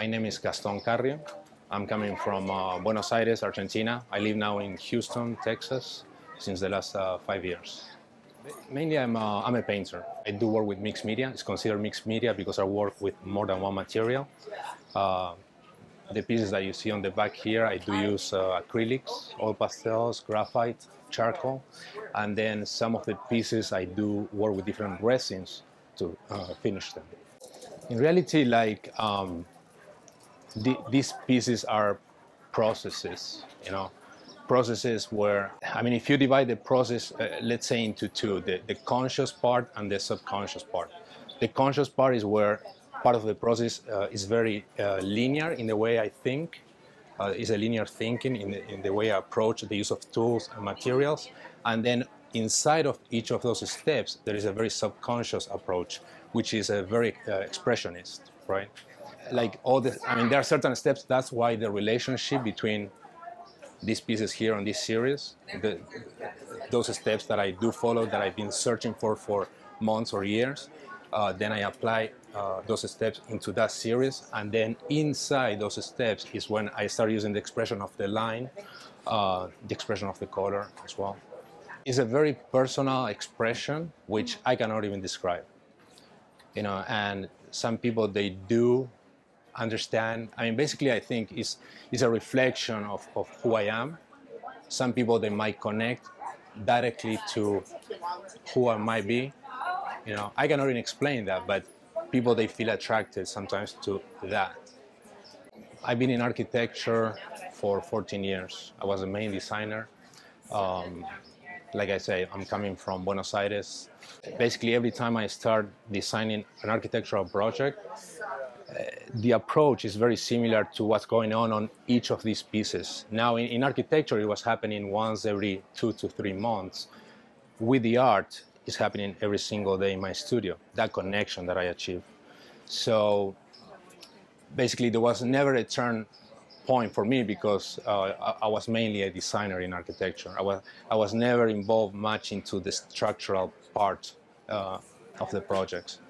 My name is Gaston Carrio. I'm coming from Buenos Aires, Argentina. I live now in Houston, Texas, since the last 5 years. Mainly, I'm a painter. I do work with mixed media. It's considered mixed media because I work with more than one material. The pieces that you see on the back here, I do use acrylics, oil pastels, graphite, charcoal, and then some of the pieces I do work with different resins to finish them. In reality, these pieces are processes, processes where, if you divide the process, let's say into two, the conscious part and the subconscious part. The conscious part is where part of the process is very linear in the way I think, is a linear thinking in the way I approach the use of tools and materials. And then inside of each of those steps, there is a very subconscious approach, which is a very expressionist, right? There are certain steps. That's why the relationship between these pieces here on this series, those steps that I do follow, that I've been searching for months or years, then I apply those steps into that series, and then inside those steps is when I start using the expression of the line, the expression of the color as well. It's a very personal expression which I cannot even describe, and some people, they do understand. Basically, I think it's a reflection of who I am. Some people, they might connect directly to who I might be. I cannot even explain that, but people, they feel attracted sometimes to that. I've been in architecture for 14 years. I was a main designer. Like I say, I'm coming from Buenos Aires. Basically, every time I start designing an architectural project, the approach is very similar to what's going on each of these pieces. Now, in architecture, it was happening once every 2 to 3 months. With the art, it's happening every single day in my studio, that connection that I achieve. So basically, there was never a turn point for me because I was mainly a designer in architecture. I was never involved much into the structural part of the projects.